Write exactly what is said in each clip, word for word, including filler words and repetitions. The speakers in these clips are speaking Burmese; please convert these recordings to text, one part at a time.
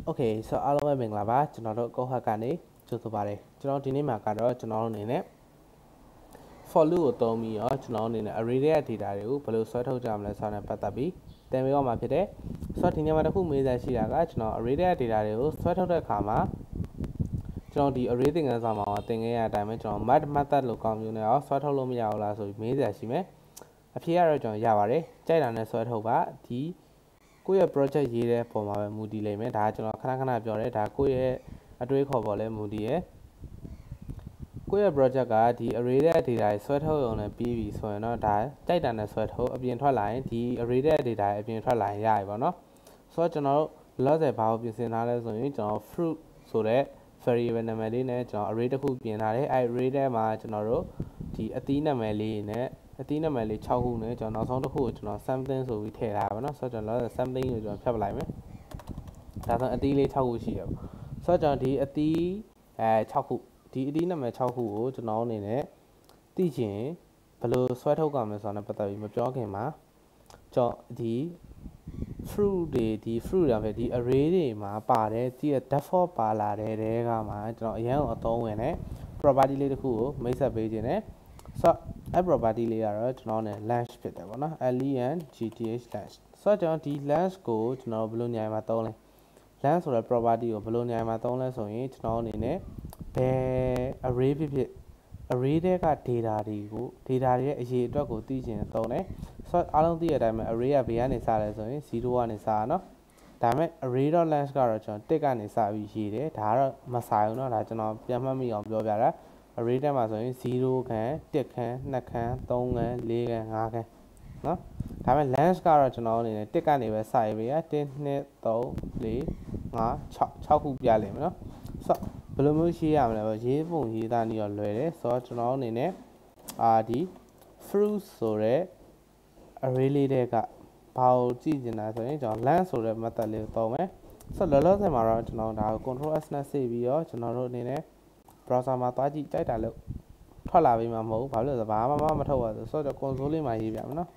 Okay, so all of mình là ba, cho nó được câu hỏi cả này, cho tụi bà đây, cho nó thì nếu mà cả đó cho nó này nè, for loop của mi ở cho nó này nè, array thì đã được, bây giờ xoay thâu chạm lại sau này bắt tập bi, tại vì mà phía đấy, so thì nếu mà đã khu mấy giá trị là cái cho nó array thì đã được, xoay thâu được khá mà, cho nó thì array thì người sao mà tiếng nghe đại mấy cho nó mất mất tất lúc còn như này, xoay thâu luôn nhiều là rồi mấy giá trị mấy, phía rồi cho nó giàu đấy, chạy là này xoay thâu ba thì cô ấy project gì đấy, bỏ mà mua đi lấy mấy đá cho nó khá khá là đấy, đá cô ấy ở đây khó bỏ lấy mua đi ấy, cô ấy project cả thì array thì đại xoay thâu rồi này pv xoay nó đá chạy là này xoay thâu ở bên thoát lại thì array thì đại ở bên thoát lại dài vào nó, xoay cho nó lỡ sẽ vào bên trên này rồi cho nó fruit số đấy, variable này đi này cho array khu bên này array đấy mà cho nó rồi thì ở tí này này này tí này này chào khu này cho nó xong nó khu cho nó something số bị thể là nó sau cho nó là something rồi cho phép lại mấy ta xong ở tí lấy chào khu gì đâu sau cho thì ở tí chào khu thì tí này chào khu cho nó này này tí chỉ bây giờ xoay thâu cả mình sau này bắt đầu mình cho cái mà cho thì fruit thì thì fruit là phải thì array thì mà bà đấy thì default bà là đấy đấy cả mà cho nó yên ở tông này này property lấy được khu mấy sao bây giờ này so a property layer cho nó này lengthဖြစ်တယ်ပေါ့နော် l e n g t h length ဆိုတော့ဒီ length ကိုကျွန်တော်ဘယ်လိုညင်မှာသုံးလဲ length ဆိုတဲ့ property ကိုဘယ်လိုညင်မှာသုံးလဲဆိုရင်ကျွန်တော်အနေနဲ့ဘယ် array ဖြစ်ဖြစ် array တွေက data တွေကို data တွေရဲ့အရေးအတွက်ကိုသိချင်သုံးတယ်ဆိုတော့အားလုံးသိရတဲ့အတိုင်းပဲ array ကဘယ်ကနေစလဲဆိုရင်zeroကနေစတာเนาะဒါပေမဲ့ array.length ကတော့ကျွန်တော်တစ်ကနေစပြီးရေးတယ်ဒါကတော့မဆိုင်ဘူးเนาะဒါကျွန်တော်ပြန်မှတ်မိအောင်ပြောပြတာ array ထဲမှာဆိုရင်zeroခန်းတစ်ခန်းနှစ်ခန်းသုံးခန်းလေးခန်းငါးခန်းเนาะဒါပေမဲ့ length ကတော့ကျွန်တော်အနေနဲ့တစ်ကနေပဲစရပေးရone two three four five sixခုပြလိမ့်မယ်เนาะဆိုတော့ဘယ်လိုမျိုးရေးရမလဲပေါ့ရေးပုံရေးသားနည်းတော့လွယ်တယ်ဆိုတော့ကျွန်တော်အနေနဲ့အာဒီ fruit ဆိုတဲ့ array လေးတွေကဘာကိုကြည့်နေတာဆိုရင်ကျွန်တော် length ဆိုတဲ့ method လေးကိုသုံးမယ်ဆိုတော့လောလောဆယ်မှာတော့ကျွန်တော်ဒါကို control s နဲ့ဆေ့ပြီးတော့ကျွန်တော်တို့အနေနဲ့ browser မှာသွားကြည့်ကြိုက်တာလို့ထွက်လာပြီးမှမဟုတ်ဘူးဘာလို့လဲဆိုတော့ဘာမှမထုတ်ရဆိုဆိုတော့ console လေးမှာရေးပြမယ်နော်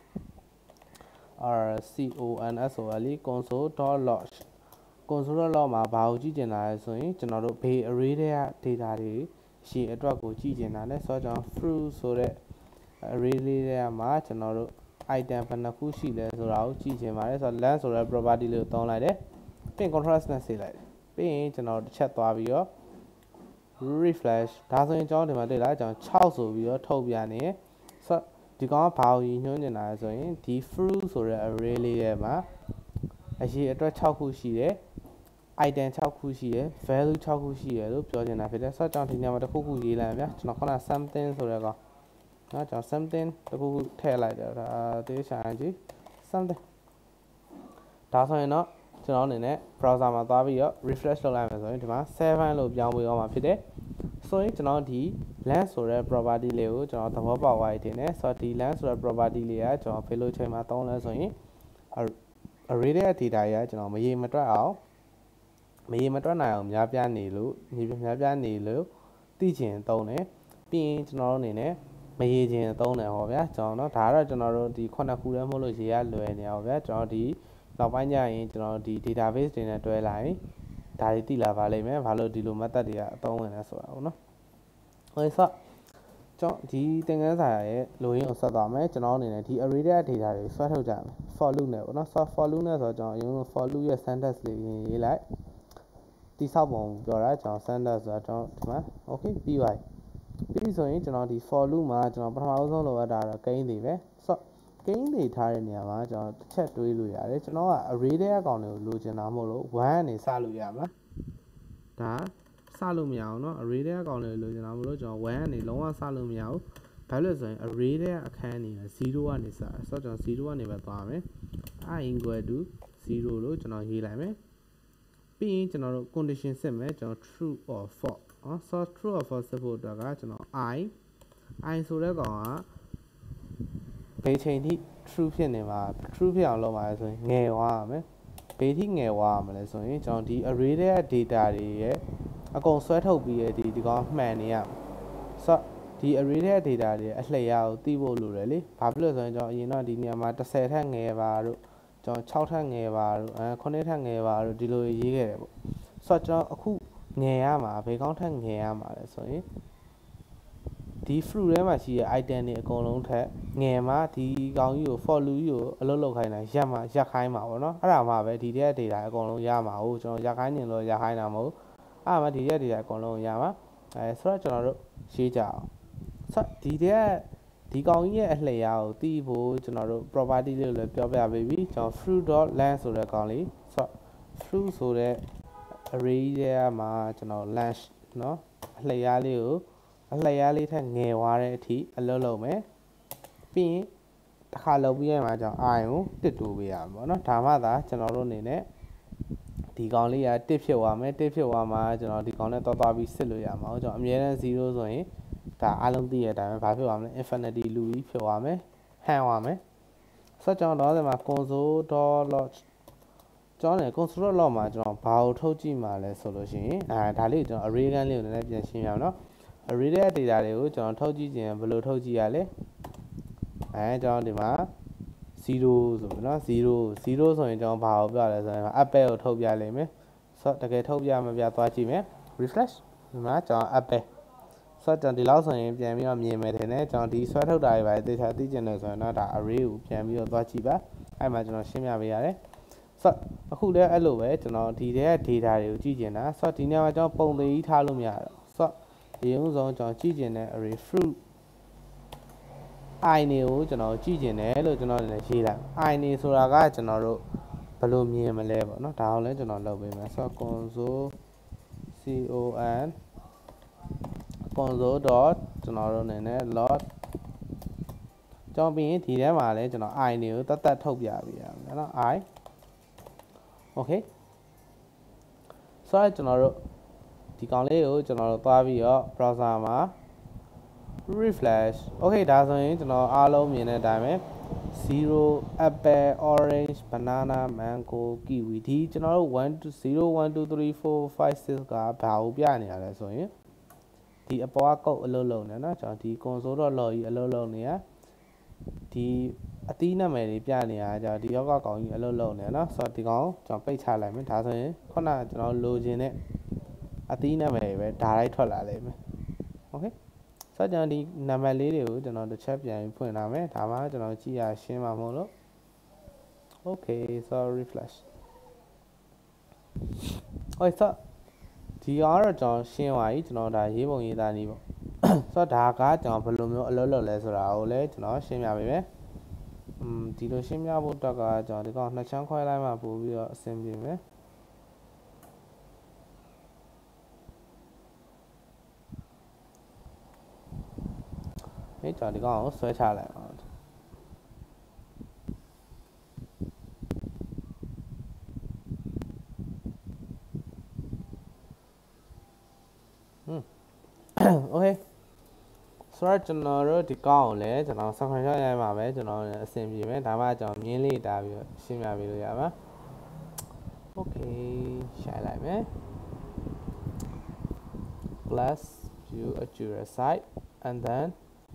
r c o n s o l console.log console.log မှာဘာကိုကြည့်ကျင်တာလဲဆိုရင်ကျွန်တော်တို့ဘေး array တွေက data တွေရှင်းအတွက်ကိုကြည့်ကျင်တာလဲဆိုတော့ကျွန်တော် fruit ဆိုတဲ့ array လေးတွေကမှာကျွန်တော်တို့ item ဘယ်နှခုရှိလဲဆိုတာကိုကြည့်ကျင်ပါတယ်ဆိုတော့ length ဆိုတဲ့ property လေးကိုသုံးလိုက်တယ်ပြီးရင် contrast နဲ့ဆေးလိုက်တယ်ပြီးရင်ကျွန်တော်တစ်ချက်သွားပြီးတော့ refresh ဒါဆိုရင်ကျွန်တော်ဒီမှာတွေ့လားကျွန်တော်sixဆိုပြီးတော့ထုတ်ပြနေဆိုတော့ဒီကောင်ကဘာကိုညွှန်းနေတာလဲဆိုရင်ဒီ fruit ဆိုတဲ့ array လေးထဲမှာအရေးအတွက်sixခုရှိတယ် item sixခုရှိတယ် value sixခုရှိတယ်လို့ပြောနေတာဖြစ်တယ်ဆိုတော့ကျွန်တော်ဒီနေရာမှာတစ်ခုခုရေးလိုက်ဗျာကျွန်တော်ခုန something ဆိုတဲ့ကောင်နော်ကျွန်တော် something တစ်ခုခုထည့်လိုက်တယ်ဒါတေးချာကြည့် something ဒါဆိုရင်တော့ကျွန်တော်အနေနဲ့ browser မှာသွားပြီးတော့ refresh လုပ်လိုက်မယ်ဆိုရင်ဒီမှာsevenလို့ပြောင်းပေးအောင်မှာဖြစ်တယ်ဆိုရင်ကျွန်တော်ဒီ length ဆိုတဲ့ property လေးကိုကျွန်တော်သဘောပေါက်သွားပြီတင်တယ်ဆိုတော့ဒီ length ဆိုတဲ့ property လေးကကျွန်တော်ဘယ်လိုချိန်မှာသုံးလဲဆိုရင် array ရဲ့ data ရကျွန်တော်မရေမတွက်အောင်မရေမတွက်နိုင်အောင်များပြားနေလို့ညီပြများပြားနေလို့သိချင်သုံးတယ်ပြီးရင်ကျွန်တော်တို့အနေနဲ့မရေချင်သုံးတယ်ဟောဗျာကျွန်တော်တို့ဒါကတော့ကျွန်တော်တို့ဒီခုနှစ်ခုလည်းမဟုတ်လို့ရေရလွယ်နေအောင်ဗျာကျွန်တော်ဒီနောက်ပိုင်းကျရင်ကျွန်တော်ဒီ database တွေနဲ့တွဲလိုက်ဒါတွေသိလာပါလိမ့်မယ်ဘာလို့ဒီလို method တွေကအသုံးဝင်လဲဆိုတာပေါ့နော်ဟုတ်ဆိုကျွန်တော်ဒီသင်ခန်းစာရဲ့လိုရင်းကိုဆက်သွားမယ်ကျွန်တော်အနေနဲ့ဒီ array ရဲ့ data တွေဆွဲထုတ်ကြမယ် for loop နဲ့ပေါ့နော် so for loop နဲ့ဆိုတော့ကျွန်တော်အရင်က for loop ရဲ့ syntax လေးရေးလိုက်တိဆောက်ပုံပြောတာကျွန်တော် syntax ဆိုတော့ကျွန်တော်ဒီမှာ okay ပြီးပါပြီပြီးဆိုရင်ကျွန်တော်ဒီ for loop မှာကျွန်တော်ပထမဆုံးလိုအပ်တာတော့ gain တွေပဲဆိုကိန်းတွေထားတဲ့နေရာမှာကျွန်တော်တစ်ချက်တွေးလို့ရတယ်ကျွန်တော်က array တွေအကောင်တွေကိုလိုချင်တာမဟုတ်လို့oneကနေစလို့ရမလားဒါစလို့မရအောင်เนาะ array တွေအကောင်တွေလိုချင်တာမဟုတ်လို့ကျွန်တော်oneကနေလုံးဝစလို့မရဘူးဘာလို့လဲဆိုရင် array တွေအခန်းနေzeroကနေစဆိုတော့ကျွန်တော်zeroကနေပဲသွားမယ် i equal to zero လို့ကျွန်တော်ရေးလိုက်မယ်ပြီးရင်ကျွန်တော်တို့ condition စစ်မယ်ကျွန်တော် true or false เนาะဆိုတော့ true or false စစ်ဖို့အတွက်ကကျွန်တော် i i ဆိုတဲ့ကောင်ကဘယ်ချိန်ထိ true ဖြစ်နေမှာ true ဖြစ်အောင်လုပ်ပါလဲဆိုရင်ငယ်သွားရမယ်ဘယ်ထိငယ်သွားရမလဲဆိုရင်ကျွန်တော်ဒီ array ရဲ့ data တွေရဲ့အကုန်ဆွဲထုတ်ပြီးရဒီဒီကောင်မှန်နေရမယ်ဆိုတော့ဒီ array ရဲ့ data တွေအလှည့်ရကိုသိဖို့လိုတယ်လေဘာဖြစ်လို့ဆိုရင်ကျွန်တော်အရင်တော့ဒီနေရာမှာtenထက်ငယ်ပါတို့ကျွန်တော်sixထက်ငယ်ပါတို့အဲnineထက်ငယ်ပါတို့ဒီလိုရေးခဲ့တယ်ပေါ့ဆိုတော့ကျွန်တော်အခုငယ်ရမှာဘယ်ကောင်းထက်ငယ်ရမှာလဲဆိုရင်ဒီ fruit ထဲမှာရှိတဲ့ item တွေအကုန်လုံးထက်ငယ်မှာဒီကောင်ကြီးကို for loop ကြီးကိုအလုပ်လုပ်ခိုင်းတာရက်မှာရက်ခိုင်းမှာပေါ့နော်အဲ့ဒါမှပဲဒီတဲ့ data အကုန်လုံးရမှာဟုတ်ကျွန်တော်ရက်ခိုင်းနေလို့ရက်ခိုင်းတာမဟုတ်အဲ့မှာဒီတဲ့ data အကုန်လုံးရမှာအဲဆိုတော့ကျွန်တော်တို့ရှင်းကြအောင်ဆိုဒီတဲ့ဒီကောင်ကြီးရဲ့အလျာကိုတီးဖို့ကျွန်တော်တို့ property လေးကိုလည်းပြောပြပေးပြီကျွန်တော် fruit.length ဆိုတဲ့ကောင်လေးဆိုတော့ fruit ဆိုတဲ့ array ထဲမှာကျွန်တော် length เนาะအလျာလေးကိုအလျာလေးထက်ငယ်သွားတဲ့အထိအလုပ်လုပ်မယ်ပြီးရင်တစ်ခါလုပ်ပြီးရမှာကျွန်တော် i ကိုတစ်တိုးပေးရမှာပေါ့เนาะဒါမှသာကျွန်တော်တို့အနေနဲ့ဒီကောင်လေးကတစ်ဖြစ်သွားမယ်တစ်ဖြစ်သွားမှာကျွန်တော်ဒီကောင်နဲ့တွားတွားပြီးစစ်လို့ရမှာကျွန်တော်အမြဲတမ်းzeroဆိုရင်ဒါအားလုံးသိရတဲ့အတိုင်းပဲဘာဖြစ်သွားမလဲ infinity loop ကြီးဖြစ်သွားမယ်ဟန်သွားမယ်ဆိုတော့ကျွန်တော်တော့ဒီမှာ console.log ကျွန်တော်လည်း console.log မှာကျွန်တော်ဘာကိုထုတ်ကြည့်မှာလဲဆိုလို့ရှိရင်အဲဒါလေးကျွန်တော် array ကန်းလေးကိုလည်းပြန်ရှင်းပြအောင်เนาะ array ရဲ့ data တွေကိုကျွန်တော်ထုတ်ကြည့်ခြင်းဘယ်လိုထုတ်ကြည့်ရလဲအဲကျွန်တော်ဒီမှာzero ဆိုပြီเนาะzero zero ဆိုရင်ကျွန်တော်ဘာကိုပြလဲဆိုရင် apple ကိုထုတ်ပြလိမ့်မယ်ဆိုတော့တကယ်ထုတ်ပြမပြသွားကြည့်မယ် refresh ဒီမှာကျွန်တော် apple ဆိုတော့ဒီလောက်ဆိုရင်ပြန်ပြီးတော့မြင်မယ်ထင်တယ်ကျွန်တော်ဒီဆွဲထုတ်တာတွေပဲတေချာသိကျင်တယ်ဆိုရင်တော့ဒါ array ကိုပြန်ပြီးတော့သွားကြည့်ပါအဲ့မှာကျွန်တော်ရှင်းပြပေးရတယ်ဆိုတော့အခုလည်းအဲ့လိုပဲကျွန်တော်ဒီတဲ့ data တွေကိုကြည့်ကျင်တာဆိုတော့ဒီနေရာမှာကျွန်တော်ပုံသေးကြီးထားလို့မရတော့ဆိုတော့ဒီဥဆုံးကျွန်တော်ကြည့်ကျင်တဲ့ array fruit i နေကိုကျွန်တော်ကြည့်ကျင်တယ်လို့ကျွန်တော်လည်းရေးလိုက် i နေဆိုတာကကျွန်တော်တို့ဘယ်လိုမြင်မလဲပေါ့နော်ဒါအောင်လည်းကျွန်တော်လုပ်ပေးမယ်ဆိုတော့ console con console dot ကျွန်တော်တို့အနေနဲ့ log ကျွန်တော်ပြီးရင်ဒီထဲမှာလည်းကျွန်တော် i နေကိုတတ်တတ်ထုတ်ပြပေးရမယ်နော် i okay ဆိုတော့ကျွန်တော်တို့ဒီကောင်လေးကိုကျွန်တော်တို့သွားပြီးတော့ browser မှာ refresh okay ဒါဆိုရင်ကျွန်တော်အားလုံးမြင်တဲ့အတိုင်းပဲ zero apple orange banana mango kiwi ဒီကျွန်တော်တို့one two zero one two three four five sixကဘာကိုပြနေရလဲဆိုရင်ဒီအပေါ်ကကုတ်အလုပ်လုပ်နေเนาะကျွန်တော်ဒီ console.log ကြီးအလုပ်လုပ်နေရဒီအသီးနာမည်တွေပြနေရကြဒီရောက်ကကောင်ကြီးအလုပ်လုပ်နေเนาะဆိုတော့ဒီကောင်ကျွန်တော်ပိတ်ချလိုက်မယ်ဒါဆိုရင်ခုနကကျွန်တော်လိုချင်တဲ့အသီးနာမည်ပဲဒါလိုက်ထွက်လာလိမ့်မယ် okay ဆိုတော့ကျွန်တော်ဒီနံပါတ်လေးတွေကိုကျွန်တော်တစ်ချက်ပြန်ဖွင့်လာမယ်ဒါမှကျွန်တော်ကြည့်ရရှင်းမှာမဟုတ်လို့ okay so refresh okay so ဒီကတော့ကျွန်တော်ရှင်းသွားပြီကျွန်တော်ဒါရေးပုံရေးသားနည်းပေါ့ဆိုတော့ဒါကကျွန်တော်ဘယ်လိုမျိုးအလုပ်လုပ်လဲဆိုတာကိုလည်းကျွန်တော်ရှင်းပြပေးမယ်อืมဒီလိုရှင်းပြဖို့အတွက်ကကျွန်တော်ဒီကောင်နှစ်ချမ်းခွဲလိုက်မှပို့ပြီးတော့အဆင်ပြေမယ်ဟဲ့ကျွန်တော်ဒီကောင်ကိုဆွဲချလိုက်အောင်โอเคဆိုတော့ကျွန်တော်တို့ဒီကောင်းကိုလည်းကျွန်တော် screenshot ရိုက်မှာပဲကျွန်တော်အဆင်ပြေမယ်ဒါမှကျွန်တော်မြင်းလေးတာပြီးတော့ရှင်းပြပေးလို့ရပါ okay ရှာလိုက်မယ် plus view accurate site and then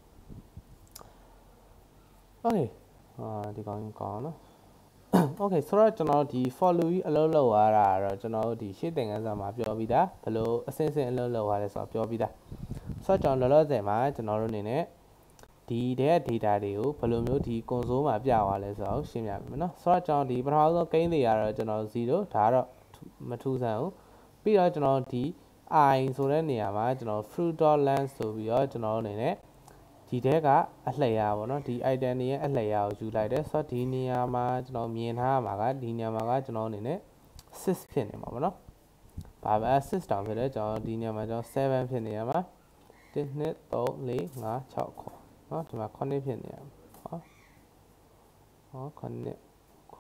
okay အာဒီကောင်းကောင်းနော် okay ဆိုတော့ကျွန်တော်ဒီ for loop ကြီးအလုပ်လုပ်ရတာတော့ကျွန်တော်တို့ဒီရှေ့သင်ခန်းစာမှာပြောပြီးသားဘယ်လိုအဆင့်ဆင့်အလုပ်လုပ်ရလဲဆိုတော့ပြောပြီးသားဆိုတော့ကျွန်တော်လောလောဆယ်မှာကျွန်တော်တို့အနေနဲ့ဒီတဲ့ data တွေကိုဘယ်လိုမျိုးဒီ console မှာပြသွားလဲဆိုတော့ရှင်းပြမယ်နော်ဆိုတော့ကျွန်တော်ဒီပထမဆုံးကိန်းတွေကတော့ကျွန်တော်zeroဒါကတော့မထူးဆန်းဘူးပြီးတော့ကျွန်တော်ဒီ i ဆိုတဲ့နေရာမှာကျွန်တော် fruit.length ဆိုပြီးတော့ကျွန်တော်အနေနဲ့ဒီတဲကအလှည့်ရပါတော့ဒီ item တွေရဲ့အလှည့်ရကိုယူလိုက်တယ်ဆိုတော့ဒီနေရာမှာကျွန်တော်မြင်ထားရမှာကဒီနေရာမှာကကျွန်တော်အနေနဲ့sixဖြစ်နေမှာပေါ့နော်ဘာပဲsixတောင်ဖြစ်တယ်ကျွန်တော်ဒီနေရာမှာကျွန်တော်sevenဖြစ်နေရမှာone two three four five sixခေါ်เนาะဒီမှာnineဖြစ်နေရမှာဟောဟောnine nine nine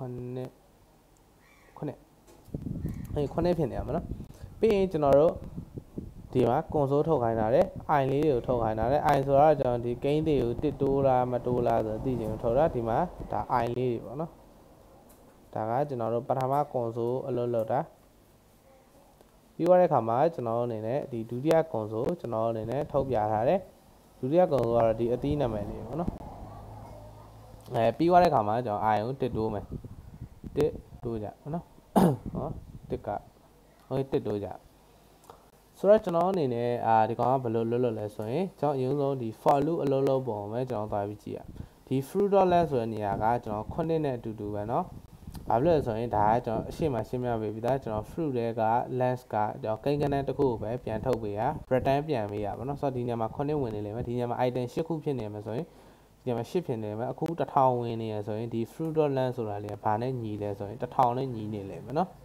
အဲnineဖြစ်နေရမှာเนาะပြီးရင်ကျွန်တော်တို့ဒီမှာ console ထုတ်ခိုင်းတာလေ i လေးတွေကိုထုတ်ခိုင်းတာလေ i ဆိုတော့ကျွန်တော်ဒီ gain တွေကိုတစ်တိုးလားမတိုးလားဆိုသိချင်ထုတ်တာဒီမှာဒါ i လေးတွေပေါ့နော်ဒါကကျွန်တော်တို့ပထမ console အလုပ်လုပ်တာပြီးသွားတဲ့အခါမှာကျွန်တော်တို့အနေနဲ့ဒီဒုတိယ console ကျွန်တော်တို့အနေနဲ့ထုတ်ပြထားတယ်ဒုတိယ console ကတော့ဒီအသီးနာမည်လေးပေါ့နော်အဲပြီးသွားတဲ့အခါမှာကျွန်တော် i ကိုတစ်တိုးမယ်တစ်တိုးကြပေါ့နော်ဟောတစ်က okay တစ်တိုးကြဆိုတော့ကျွန်တော်အနေနဲ့အာဒီကောင်ကဘယ်လိုလွတ်လွတ်လဲဆိုရင်ကျွန်တော်အရင်ဆုံးဒီ for loop အလုံးလုံးပုံပဲကျွန်တော်သွားပြီးကြည့်ရဒီ fruit.length ဆိုတဲ့နေရာကကျွန်တော်ခုနှစ်နဲ့အတူတူပဲเนาะဘာဖြစ်လဲဆိုရင်ဒါကကျွန်တော်အရှိမရှင်းပြပေးပြီးသားကျွန်တော် fruit တွေက length ကကျွန်တော်ကိန်းကနန်းတစ်ခုကိုပဲပြန်ထုတ်ပေးရ return ပြန်ပေးရပါเนาะဆိုတော့ဒီနေရာမှာခုနှစ်ဝင်နေလိမ့်မယ်ဒီနေရာမှာ item ၈ခုဖြစ်နေမှာဆိုရင်ဒီမှာ၈ဖြစ်နေမှာအခုတစ်ထောင်ဝင်နေရဆိုရင်ဒီ fruit.length ဆိုတာလေးကဘာနဲ့ညီလဲဆိုရင်တစ်ထောင်နဲ့ညီနေလိမ့်မယ်เนาะ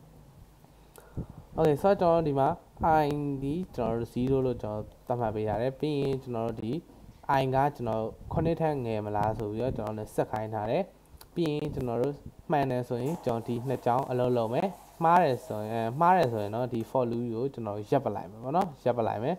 okay ဆိုတော့ကျွန်တော်ဒီမှာ i ဒီကျွန်တော်zero လို့ကျွန်တော်သတ်မှတ်ပေးရတယ်ပြီးရင်ကျွန်တော်ဒီ i ကကျွန်တော်ခုနှစ်ထက်ငယ်မလားဆိုပြီးတော့ကျွန်တော်လည်းဆက်ခိုင်းထားတယ်ပြီးရင်ကျွန်တော်တို့မှန်တယ်ဆိုရင်ကျွန်တော်ဒီနှစ်ကြောင်းအလုံးလုံးမယ်မှားတယ်ဆိုရင်မှားတယ်ဆိုရင်တော့ဒီ for loop ကိုကျွန်တော်ရပ်ပလိုက်မယ်ပေါ့နော်ရပ်ပလိုက်မယ်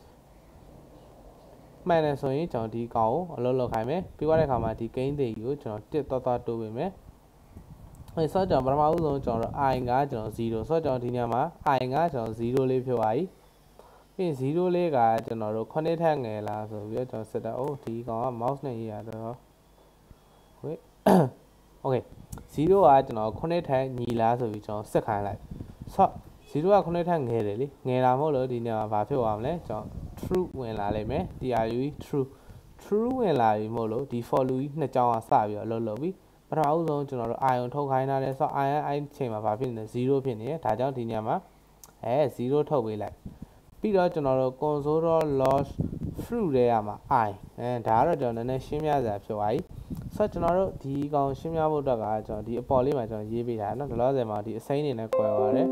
မှန်တယ်ဆိုရင်ကျွန်တော်ဒီကောင်ကိုအလုံးလုံးခိုင်းမယ်ပြီးသွားတဲ့အခါမှာဒီ gain တွေကိုကျွန်တော်တစ်သွားသွားတိုးပေးမယ်အဲဆိုတော့ပထမဦးဆုံးကျွန်တော် i ကကျွန်တော်zeroဆိုတော့ကျွန်တော်ဒီညမှာ i ကကျွန်တော်zeroလေးဖြစ်သွားပြီပြီး zero လေးကကျွန်တော်တို့ခုနှစ်ထက်ငယ်လားဆိုပြီးတော့ကျွန်တော်စစ်တာအိုးဒီကောင်က mouse နဲ့ရေးရတော့ဝေး okay zero ကကျွန်တော်ခုနှစ်ထက်ညီလားဆိုပြီးကျွန်တော်စစ်ခိုင်းလိုက်ဆိုတော့zeroကခုနှစ်ထက်ငယ်တယ်လေငယ်တာမဟုတ်လို့ဒီညမှာဘာဖြစ်သွားမလဲကျွန်တော် true ဝင်လာလိမ့်မယ် true true true ဝင်လာပြီမဟုတ်လို့ဒီ for loop နှစ်ကြောင်းကစပြီးတော့အလုပ်လုပ်ပြီးပထမဦးဆုံးကျွန်တော်တို့ ion ထုတ်ခိုင်းထားတယ်ဆိုတော့ ion အဲ့ချိန်မှာဘာဖြစ်နေလဲzeroဖြစ်နေတယ်ဒါကြောင့်ဒီညမှာအဲzeroထုတ်ပေးလိုက်ပြီးတော့ကျွန်တော်တို့ console.log fruit တွေရမှာ i အဲဒါကတော့ကျွန်တော်နည်းနည်းရှင်းပြစရာဖြစ်သွားပြီဆိုတော့ကျွန်တော်တို့ဒီကောင်ရှင်းပြဖို့အတွက်ကကျွန်တော်ဒီအပေါ်လေးမှာကျွန်တော်ရေးပေးတာเนาะဒီလောဆယ်မှာဒီအစိမ်းနေနဲ့ကွယ်ပါတယ်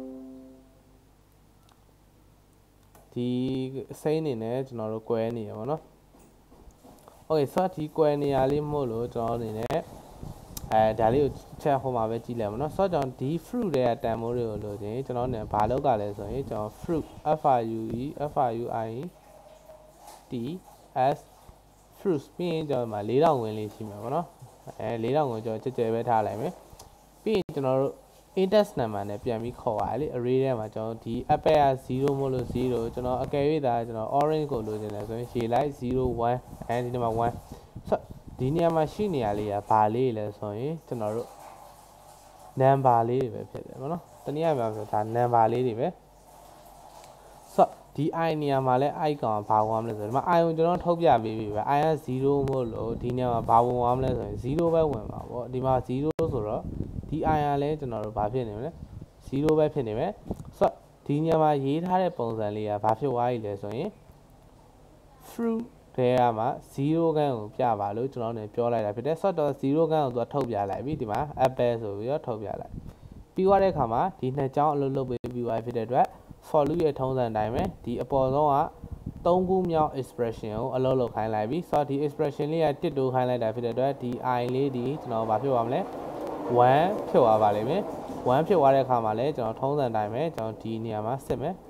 ဒီအစိမ်းနေနဲ့ကျွန်တော်တို့ကွယ်နေရပါเนาะ okay ဆိုတော့ဒီကွယ်နေရလေးမဟုတ်လို့ကျွန်တော်အနေနဲ့အဲဒါလေးကိုချက်ဟိုမှာပဲကြည့်လိုက်မှာเนาะဆိုတော့ကျွန်တော်ဒီ fruit တွေကတန်မိုးတွေကိုလို့ချင်းကျွန်တော်နဲ့ဘာလောက်ကလဲဆိုရင်ကျွန်တော် fruit f r u e f r u i t s fruit ပြီးရင်ကျွန်တော်မှာ၄ထောင်ဝင်လေးရှိမှာပေါ့နော်အဲ၄ထောင်ကိုကျွန်တော်ကြက်ကြဲပဲထားလိုက်မယ်ပြီးရင်ကျွန်တော်တို့ index number နဲ့ပြန်ပြီးခေါ်ရတယ်လေ array ထဲမှာကျွန်တော်ဒီ apple ကzero မို့လို့zeroကျွန်တော်အကယ်၍ဒါကျွန်တော် orange ကိုလိုချင်တယ်ဆိုရင်ရှေ့လိုက်zero oneအဲဒီမှာoneဆိုဒီနေရာမှာရှိနေရလေးကဘာလေးလဲဆိုရင်ကျွန်တော်တို့ number လေးတွေပဲဖြစ်တယ်ပေါ့နော်တနည်းအားဖြင့်ဒါ number လေးတွေပဲဆိုဒီ i နေရာမှာလဲ i ကောင်ဘာဝင်မလဲဆိုတော့ဒီမှာ i ကိုကျွန်တော်ထုတ်ပြပေးပြီပဲ i ကzero မို့လို့ဒီနေရာမှာဘာဝင်သွားမလဲဆိုရင်zeroပဲဝင်ပါပေါ့ဒီမှာzeroဆိုတော့ဒီ i ကလည်းကျွန်တော်တို့ဘာဖြစ်နေမလဲzeroပဲဖြစ်နေမယ်ဆိုတော့ဒီနေရာမှာရေးထားတဲ့ပုံစံလေးကဘာဖြစ်သွားပြီလဲဆိုရင် fruit ထဲမှာzero ခန်းကိုပြပါလို့ကျွန်တော်တို့ပြောလိုက်တာဖြစ်တယ်ဆိုတော့zeroခန်းကိုသူကထုတ်ပြလိုက်ပြီဒီမှာ apple ဆိုပြီးတော့ထုတ်ပြလိုက်ပြီးသွားတဲ့အခါမှာဒီနှစ်ကြောင်းအလုပ်လုပ်ပေးပြီးသွားဖြစ်တဲ့အတွက် for loop ရဲ့ထုံးစံအတိုင်းပဲဒီအပေါ်ဆုံးကသုံးခုမြောက် expression ကိုအလုပ်လုပ်ခိုင်းလိုက်ပြီဆိုတော့ဒီ expression လေးကတစ်တိုးခိုင်းလိုက်တာဖြစ်တဲ့အတွက်ဒီ i လေးဒီကျွန်တော်ဘာဖြစ်သွားမလဲone ဖြစ်သွားပါလိမ့်မယ်oneဖြစ်သွားတဲ့အခါမှာလည်းကျွန်တော်ထုံးစံအတိုင်းပဲကျွန်တော်ဒီနေရာမှာစစ်မယ်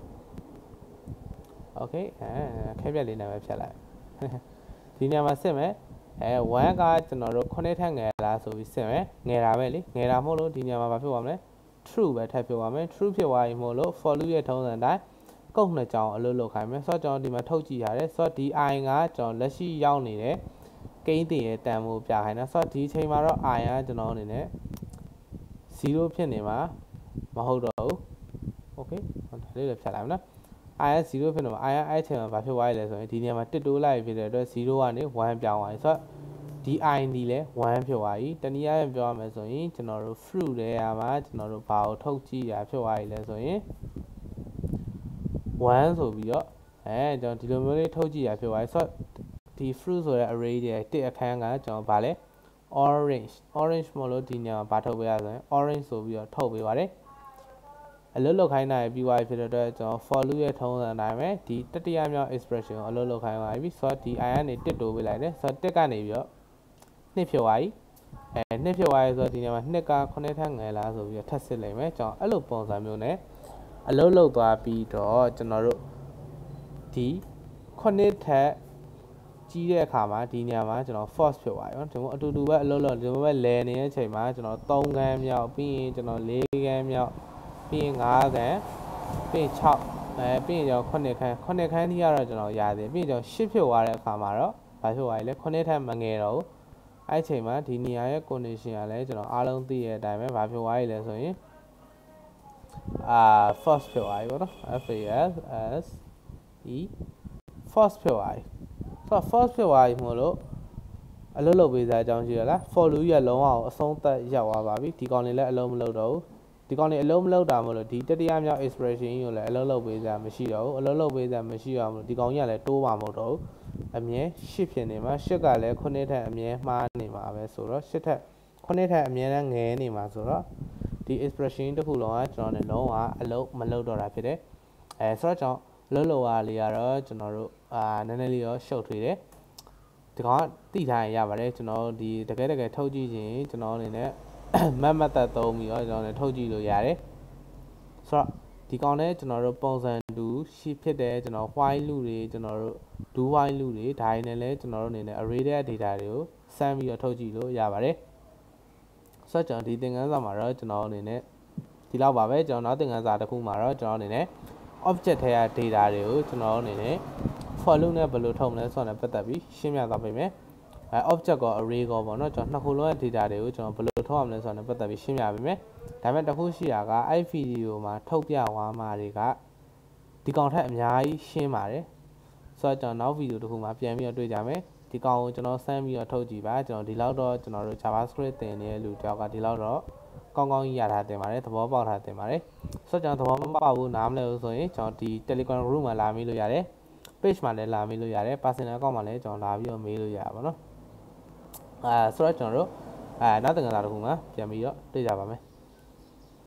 okay အဲခဲပြက်လေးနဲ့ပဲဖြတ်လိုက်ဒီနေရာမှာစစ်မယ်အဲoneကကျွန်တော်တို့ခုနှစ်ထက်ငယ်လားဆိုပြီးစစ်မယ်ငယ်တာပဲလေငယ်တာမဟုတ်လို့ဒီနေရာမှာဘာဖြစ်သွားမလဲ true ပဲထပ်ဖြစ်သွားမယ် true ဖြစ်သွားပြီမို့လို့ for loop ရဲ့ထုံးစံအတိုင်းကုတ်နှစ်ကြောင်းအလုပ်လုပ်ခိုင်းမယ်ဆိုတော့ကျွန်တော်ဒီမှာထုတ်ကြည့်ရတယ်ဆိုတော့ဒီ i ကကျွန်တော်လက်ရှိရောက်နေတဲ့ကိန်းတင်ရဲ့တန်ဖိုးပြခိုင်းတာဆိုတော့ဒီအချိန်မှာတော့ i ကကျွန်တော်အနေနဲ့zeroဖြစ်နေမှာမဟုတ်တော့ဘူး okay ဒါလေးလည်းဖြတ်လိုက်မယ်နော် i ကzeroဖြစ်နေမှာ i ကအဲ့ချိန်မှာဘာဖြစ်သွားရလဲဆိုရင်ဒီနေရာမှာတစ်တိုးလိုက်ဖြစ်တဲ့အတွက်zeroကနေoneပြောင်းသွားပြီဆိုတော့ဒီ i ဒီလဲoneဖြစ်သွားပြီတနည်းအားဖြင့်ပြောရမယ်ဆိုရင်ကျွန်တော်တို့ fruit တွေရာမှာကျွန်တော်တို့ဘာကိုထုတ်ကြည့်ရဖြစ်သွားပြီလဲဆိုရင်oneဆိုပြီးတော့အဲကျွန်တော်ဒီလိုမျိုးလေးထုတ်ကြည့်ရဖြစ်သွားပြီဆိုတော့ဒီ fruit ဆိုတဲ့ array တွေတစ်အခန်းကကျွန်တော်ဗာလဲ orange orange မလို့ဒီညမှာဘာထုတ်ပေးရဆိုရင် orange ဆိုပြီးတော့ထုတ်ပေးပါတယ်အလုပ်လုပ်ခိုင်းတာပြီးသွားပြီဖြစ်တဲ့အတွက်ကျွန်တော် for loop ရဲ့ထုံးစံအတိုင်းပဲဒီတတိယမြောက် expression ကိုအလုပ်လုပ်ခိုင်းသွားပြီဆိုတော့ဒီ i ကနေတစ်တိုးပေးလိုက်တယ်ဆိုတော့တစ်ကနေပြီးတော့နှစ်ဖြစ်သွားပြီအဲနှစ်ဖြစ်သွားပြီဆိုတော့ဒီညမှာနှစ်ကခုနှစ်ထက်ငယ်လားဆိုပြီးတော့ထပ်စစ်လိုက်မယ်ကျွန်တော်အဲ့လိုပုံစံမျိုးနဲ့အလုပ်လုပ်သွားပြီးတော့ကျွန်တော်တို့ဒီခုနှစ်ထက်ကြီးတဲ့အခါမှာဒီနေရာမှာကျွန်တော် false ဖြစ်သွားပြီเนาะကျွန်တော်အတူတူပဲအလုပ်လုပ်ဒီမှာပဲလဲနေတဲ့အချိန်မှာကျွန်တော်သုံးခန်းမြောက်ပြီးရင်ကျွန်တော်လေးခန်းမြောက်ပြီးရင်ငါးခန်းပြီးရင်၆အဲပြီးရင်ကျွန်တော်ခုနှစ်ခန်းခုနှစ်ခန်းထိကတော့ကျွန်တော်ရသေးပြီးရင်ကျွန်တော်ရှစ်ဖြစ်သွားတဲ့အခါမှာတော့ဘာဖြစ်သွားပြီလဲခုနှစ်ထက်မငယ်တော့ဘူးအဲ့ချိန်မှာဒီနေရာရဲ့ condition ကလည်းကျွန်တော်အားလုံးသိရတဲ့အတိုင်းပဲဘာဖြစ်သွားပြီလဲဆိုရင်အာ first ဖြစ်သွားပြီပေါ့နော် F A S S E first ဖြစ်သွားပြီဆိုတော့ first ဖြစ်သွားပြီမို့လို့အလုပ်လုပ်ပေးစားအကြောင်းရှိရလား for loop ရလုံးအောင်အဆုံးသတ်ရောက်သွားပါပြီဒီကောင်တွေလည်းအလုံးမလုပ်တော့ဘူးဒီကောင်တွေအလုံးမလုပ်တာမို့လို့ဒီတတိယမြောက် expression ကိုလည်းအလုံးလုပ်ပေးစားမရှိတော့ဘူးအလုံးလုပ်ပေးစားမရှိရမို့ဒီကောင်ကြီးကလည်းတိုးမှာမဟုတ်တော့ဘူးအမြဲရှစ်ဖြစ်နေမှာရှစ်ကလည်းခုနှစ်ထက်အမြဲမှားနေမှာပဲဆိုတော့ရှစ်ထက်ခုနှစ်ထက်အမြဲတမ်းငယ်နေမှာဆိုတော့ဒီ expression တစ်ခုလုံးကကျွန်တော်တို့လုံးဝအလုံးမလုပ်တော့တာဖြစ်တယ်အဲဆိုတော့ကျွန်တော်လုံးလောရလေးကတော့ကျွန်တော်တို့အာနည်းနည်းလေးရောရှုပ်ထွေးတယ်ဒီကောင်ကတိထားရင်ရပါတယ်ကျွန်တော်ဒီတကယ်တကယ်ထုတ်ကြည့်ရင်ကျွန်တော်အနေနဲ့မတ်မတ်သက်သုံးပြီးတော့ကျွန်တော်လည်းထုတ်ကြည့်လို့ရတယ်ဆိုတော့ဒီကောင်နဲ့ကျွန်တော်တို့ပုံစံတူရှိဖြစ်တဲ့ကျွန်တော် while loop တွေကျွန်တော်တို့ do while loop တွေဒါတွေနဲ့လည်းကျွန်တော်တို့အနေနဲ့ array တဲ့ data တွေကိုစမ်းပြီးတော့ထုတ်ကြည့်လို့ရပါတယ်ဆိုတော့ကျွန်တော်ဒီသင်ခန်းစာမှာတော့ကျွန်တော်အနေနဲ့ဒီလောက်ပါပဲကျွန်တော်နောက်သင်ခန်းစာတစ်ခုမှာတော့ကျွန်တော်အနေနဲ့ object ထဲက data တွေကိုကျွန်တော်အနေနဲ့ for loop နဲ့ဘယ်လိုထုတ်မလဲဆိုတာနဲ့ပတ်သက်ပြီးရှင်းပြသွားပေးမယ်အဲ object ကော array ကောပေါ့နော်ကျွန်တော်နှစ်ခုလုံးရဲ့ data တွေကိုကျွန်တော်ဘယ်လိုထုတ်ရမလဲဆိုတာနဲ့ပတ်သက်ပြီးရှင်းပြပေးမယ်ဒါပေမဲ့တစ်ခုရှိတာကအဲ့ video မှာထုတ်ပြသွားမှာတွေကဒီကောင်ထက်အများကြီးရှင်းပါတယ်ဆိုတော့ကျွန်တော်နောက် video တစ်ခုမှာပြန်ပြီးတော့တွေ့ကြမယ်ဒီကောင်ကိုကျွန်တော်စမ်းပြီးတော့ထုတ်ကြည့်ပါကျွန်တော်ဒီလောက်တော့ကျွန်တော်တို့ JavaScript သင်နေတဲ့လူတယောက်ကဒီလောက်တော့ကောင်းကောင်းကြီးရထားတင်ပါတယ်သဘောပေါက်ထားတင်ပါတယ်ဆိုတော့ကျွန်တော်သဘောမပေါက်ဘူးနားမလည်ဘူးဆိုရင်ကျွန်တော်ဒီ Telegram group မှာလာမေးလို့ရတယ် page မှာလည်းလာမေးလို့ရတယ် personal account မှာလည်းကျွန်တော်လာပြီးတော့မေးလို့ရပါတော့အဲဆိုတော့ကျွန်တော်တို့အဲနောက်သင်ခန်းစာတစ်ခုမှာပြန်ပြီးတော့တွေ့ကြပါမယ်